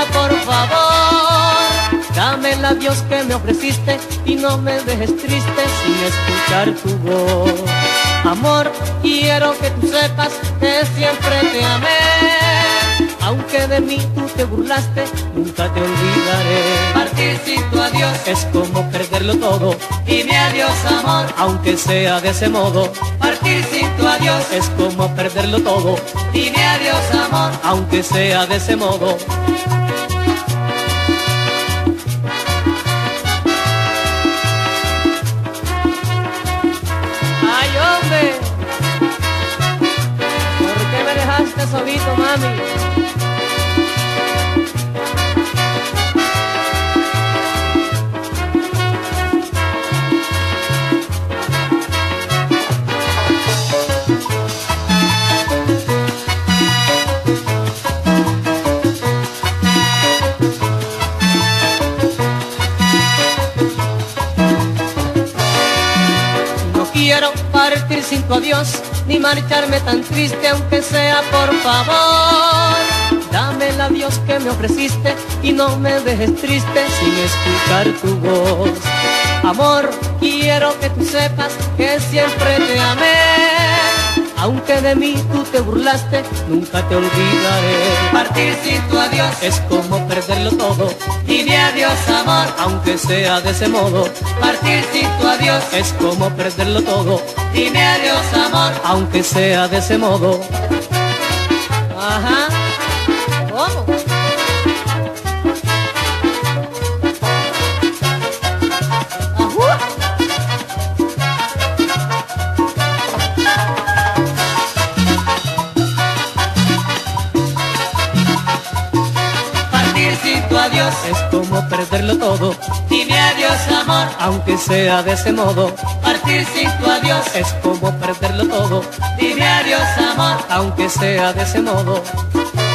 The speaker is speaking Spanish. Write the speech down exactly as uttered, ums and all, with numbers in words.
sea por favor, dame el adiós que me ofreciste y no me dejes triste sin escuchar tu voz. Amor, quiero que tú sepas que siempre te amé, aunque de mí tú te burlaste, nunca te olvidaré. Partir sin tu adiós es como perderlo todo, dime adiós amor, aunque sea de ese modo. partir sin tu adiós Es como perderlo todo, dime adiós amor, aunque sea de ese modo. Ay, hombre, ¿por qué me dejaste solito, mami? Quiero partir sin tu adiós, ni marcharme tan triste, aunque sea por favor. Dame el adiós que me ofreciste y no me dejes triste sin escuchar tu voz. Amor, quiero que tú sepas que siempre te amé, aunque de mí tú te burlaste, nunca te olvidaré. partir sin tu adiós Es como perderlo todo, dime adiós amor, aunque sea de ese modo. partir sin tu adiós Es como perderlo todo, dime adiós amor, aunque sea de ese modo. Ajá. ¿Cómo? Ajú. partir sin tu adiós Es como perderlo todo, dime adiós amor, aunque sea de ese modo. partir sin tu adiós Es como perderlo todo, dime adiós amor, aunque sea de ese modo.